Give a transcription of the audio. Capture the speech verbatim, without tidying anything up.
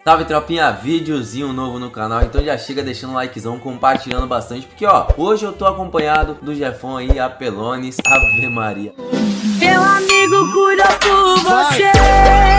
Salve tropinha, videozinho novo no canal, então já chega deixando um likezão, compartilhando bastante, porque ó, hoje eu tô acompanhado do Jefão aí, Apelones, Ave Maria. Meu amigo cura por você.